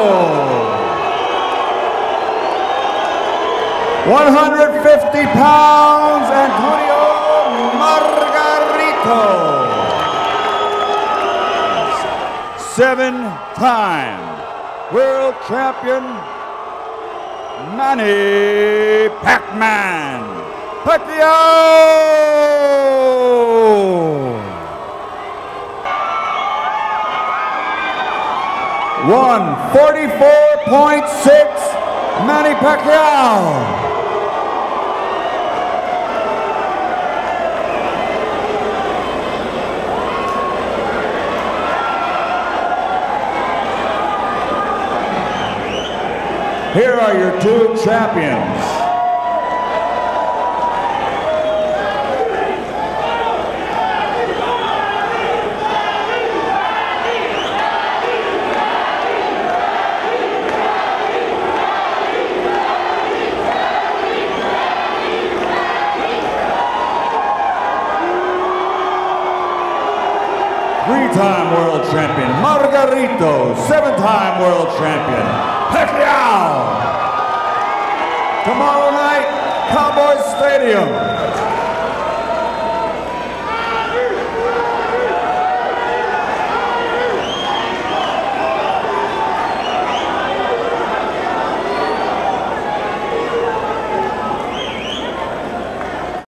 150 pounds, Antonio Margarito. 7-time world champion, Manny Pacman Pacquiao. 144.6, Manny Pacquiao. Here are your two champions. Three-time world champion, Margarito. 7-time world champion, Pacquiao. Tomorrow night, Cowboys Stadium.